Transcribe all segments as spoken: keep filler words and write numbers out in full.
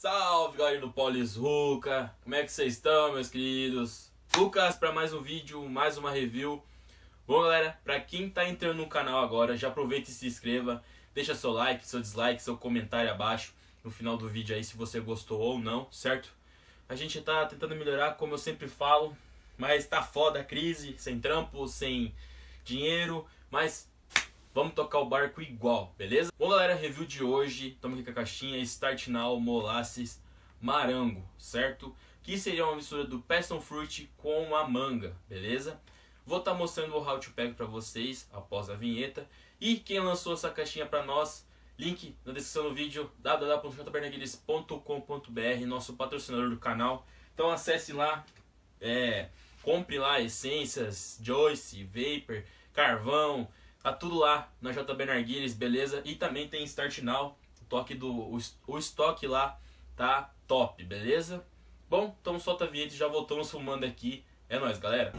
Salve, galera do Polis Ruka! Como é que vocês estão, meus queridos? Lucas para mais um vídeo, mais uma review. Bom, galera, para quem tá entrando no canal agora, já aproveita e se inscreva. Deixa seu like, seu dislike, seu comentário abaixo no final do vídeo aí se você gostou ou não, certo? A gente tá tentando melhorar, como eu sempre falo, mas tá foda a crise, sem trampo, sem dinheiro, mas vamos tocar o barco igual, beleza? Bom, galera, review de hoje, estamos aqui com a caixinha Start Now Molasses Marango, certo? Que seria uma mistura do Passion Fruit com a manga, beleza? Vou estar tá mostrando o How to Pack para vocês após a vinheta. E quem lançou essa caixinha para nós, link na descrição do vídeo, w w w ponto j bernarguilis ponto com ponto b r, nosso patrocinador do canal. Então acesse lá, é, compre lá essências, Joyce, Vapor, carvão, tá tudo lá na J B Narguilis, beleza? E também tem Start Now, o, toque do, o, o estoque lá tá top, beleza? Bom, então solta a vinheta e já voltamos fumando aqui. É nóis, galera!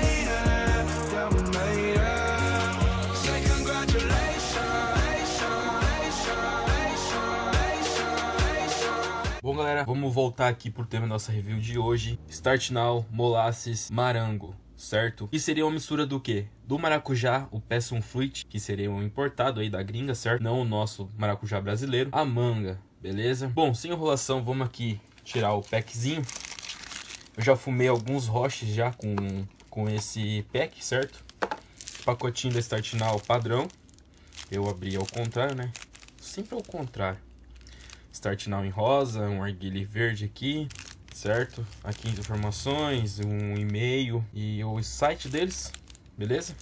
Bom, galera, vamos voltar aqui pro tema da nossa review de hoje. Start Now Molasses Marango, certo? E seria uma mistura do que? Do maracujá, o Passion Fruit, que seria um importado aí da gringa, certo? Não o nosso maracujá brasileiro. A manga, beleza? Bom, sem enrolação, vamos aqui tirar o packzinho. Eu já fumei alguns roches já com, com esse pack, certo? Pacotinho da Start Now padrão. Eu abri ao contrário, né? Sempre ao contrário. Start Now em rosa, um arguile verde aqui, certo? Aqui as informações, um e-mail e o site deles, beleza?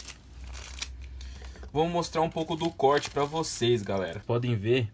Vou mostrar um pouco do corte para vocês, galera. Podem ver.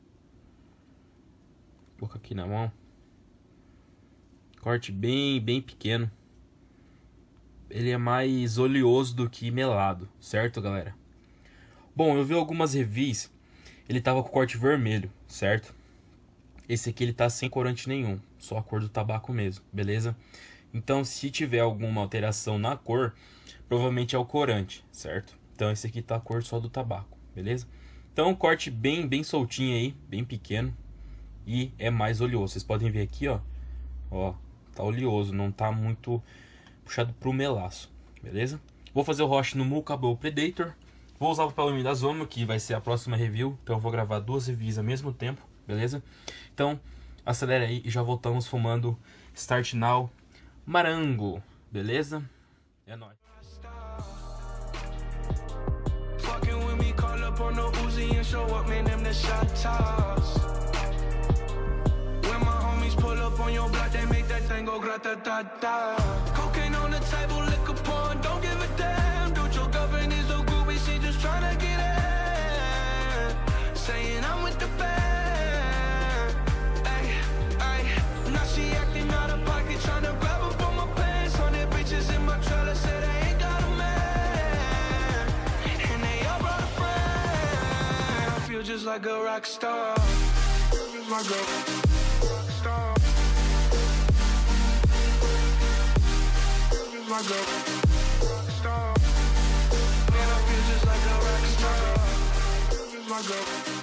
Vou colocar aqui na mão. Corte bem, bem pequeno. Ele é mais oleoso do que melado, certo, galera? Bom, eu vi algumas reviews. Ele tava com corte vermelho, certo? Esse aqui ele tá sem corante nenhum, só a cor do tabaco mesmo, beleza? Então, se tiver alguma alteração na cor, provavelmente é o corante, certo? Então, esse aqui tá a cor só do tabaco, beleza? Então, corte bem, bem soltinho aí, bem pequeno. E é mais oleoso. Vocês podem ver aqui, ó. Ó, tá oleoso, não tá muito puxado pro melaço, beleza? Vou fazer o roche no Muka Bowl Predator. Vou usar o papel alumínio da Zomo, que vai ser a próxima review. Então eu vou gravar duas reviews ao mesmo tempo, beleza? Então, acelera aí e já voltamos fumando Start Now Marango, beleza? É nóis. Saying I'm with the band, ay, ay. Now she acting out of pocket, tryna grab up on my pants. Hundred bitches in my trailer, say they ain't got a man, and they all brought a friend. I feel just like a rock star, just like a rock star, just like a rock star. Man, I feel just like a rock star, just like a.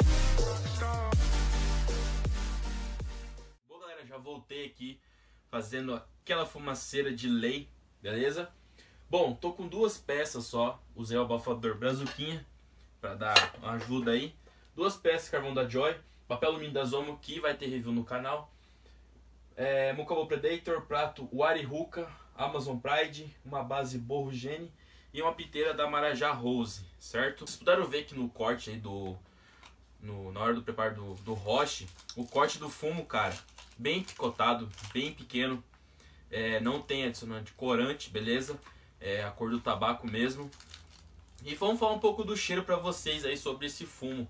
Bom, galera, já voltei aqui fazendo aquela fumaceira de lei, beleza? Bom, tô com duas peças só. Usei o abafador Brazuquinha para dar uma ajuda aí. Duas peças de carvão da Joy, papel alumínio da Zomo, que vai ter review no canal. É, Muka Bowl Predator, prato Wari Ruka, Amazon Pride, uma base Borro Gene e uma piteira da Marajá Rose, certo? Vocês puderam ver que no corte aí do... No, na hora do preparo do, do roche, o corte do fumo, cara, bem picotado, bem pequeno, é, não tem adicionante corante, beleza? É a cor do tabaco mesmo. E vamos falar um pouco do cheiro para vocês aí sobre esse fumo.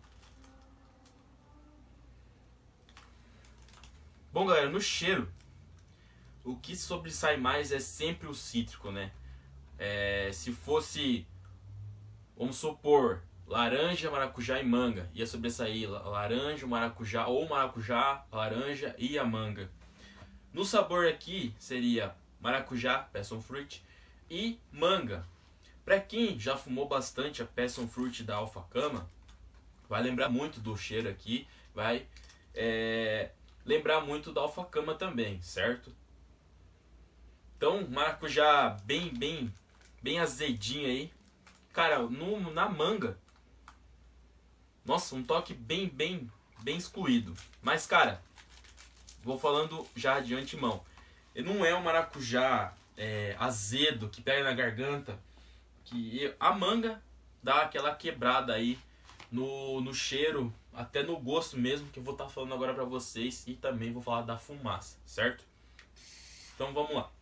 Bom, galera, no cheiro, o que sobressai mais é sempre o cítrico, né? É, se fosse, vamos supor, laranja, maracujá e manga, ia sobressair laranja, maracujá ou maracujá, laranja e a manga. No sabor aqui seria maracujá, Passion Fruit e manga. Para quem já fumou bastante a Passion Fruit da Alpha Cama, vai lembrar muito do cheiro aqui, vai é, lembrar muito da alfacama também, certo? Então, maracujá bem, bem, bem azedinho aí. Cara, no, na manga, nossa, um toque bem, bem, bem excluído. Mas, cara, vou falando já de antemão. Ele não é um maracujá é, azedo, que pega na garganta. Que a manga dá aquela quebrada aí no, no cheiro, até no gosto mesmo, que eu vou estar falando agora pra vocês. E também vou falar da fumaça, certo? Então, vamos lá.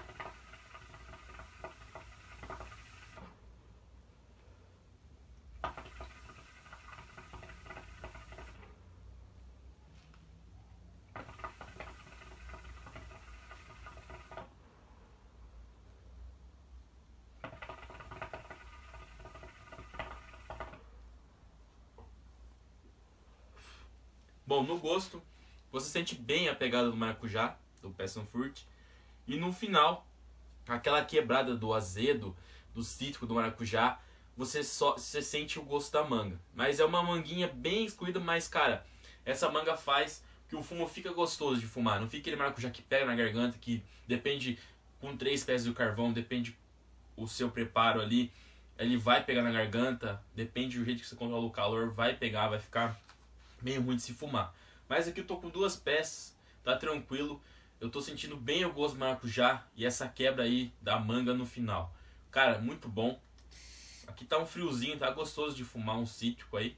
Bom, no gosto, você sente bem a pegada do maracujá, do passion fruit. E no final, aquela quebrada do azedo, do cítrico do maracujá, você só você sente o gosto da manga. Mas é uma manguinha bem excluída, mas cara, essa manga faz que o fumo fica gostoso de fumar. Não fica aquele maracujá que pega na garganta, que depende, com três pés do carvão, depende o seu preparo ali, ele vai pegar na garganta, depende do jeito que você controla o calor, vai pegar, vai ficar meio ruim de se fumar. Mas aqui eu tô com duas peças, tá tranquilo. Eu tô sentindo bem o gosto do maracujá e essa quebra aí da manga no final. Cara, muito bom. Aqui tá um friozinho, tá gostoso de fumar um cítrico aí.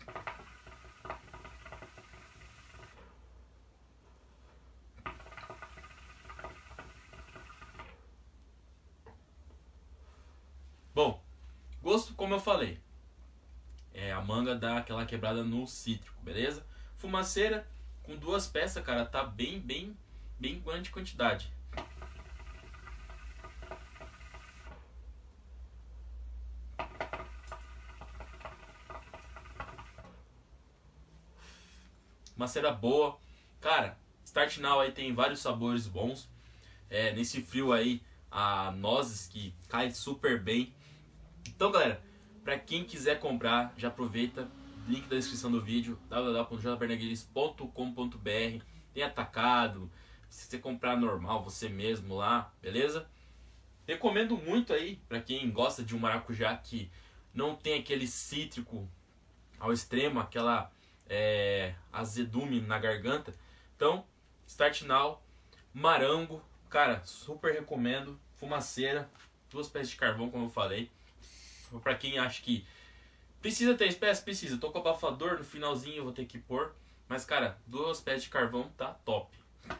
Bom, gosto como eu falei. É, a manga dá aquela quebrada no cítrico, beleza? Fumaceira, com duas peças, cara, tá bem, bem, bem grande quantidade. Fumaceira boa. Cara, Start Now aí tem vários sabores bons. É, nesse frio aí, a nozes que cai super bem. Então, galera, para quem quiser comprar, já aproveita, link da descrição do vídeo, w w w ponto j bernaguilis ponto com ponto b r. Tem atacado, se você comprar normal, você mesmo lá, beleza? Recomendo muito aí, para quem gosta de um maracujá que não tem aquele cítrico ao extremo, aquela é, azedume na garganta. Então, Start Now, Marango, cara, super recomendo. Fumaceira, duas peças de carvão, como eu falei. Pra quem acha que precisa ter espécie, precisa. Tô com abafador, no finalzinho eu vou ter que pôr. Mas, cara, duas peças de carvão tá top.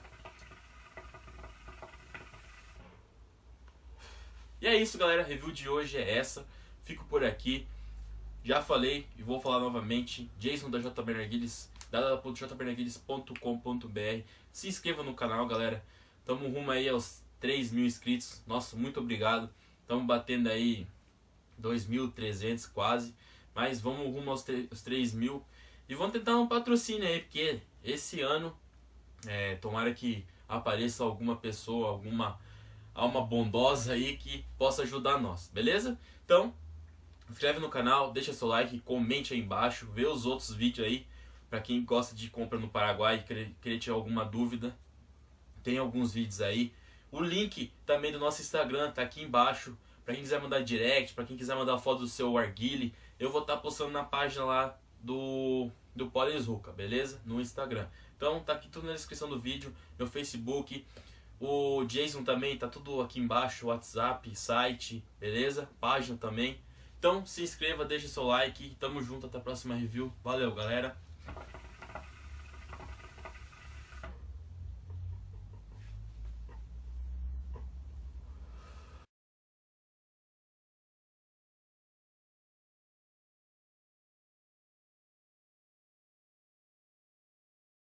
E é isso, galera. A review de hoje é essa. Fico por aqui. Já falei e vou falar novamente. Jason da J Bernaguilis, w w w ponto j bernaguilis ponto com ponto b r. Se inscreva no canal, galera. Tamo rumo aí aos três mil inscritos. Nossa, muito obrigado. Tamo batendo aí dois mil e trezentos quase, mas vamos rumo aos três mil e vamos tentar um patrocínio aí, porque esse ano é, tomara que apareça alguma pessoa, alguma alma bondosa aí que possa ajudar nós, beleza? Então, inscreve no canal, deixa seu like, comente aí embaixo, vê os outros vídeos aí, para quem gosta de compra no Paraguai e querer, querer tirar alguma dúvida, tem alguns vídeos aí. O link também do nosso Instagram tá aqui embaixo. Pra quem quiser mandar direct, pra quem quiser mandar foto do seu arguile, eu vou estar postando na página lá do, do Polishuca, beleza? No Instagram. Então tá aqui tudo na descrição do vídeo, meu Facebook, o Jason também, tá tudo aqui embaixo, WhatsApp, site, beleza? Página também. Então se inscreva, deixa seu like, tamo junto, até a próxima review. Valeu, galera!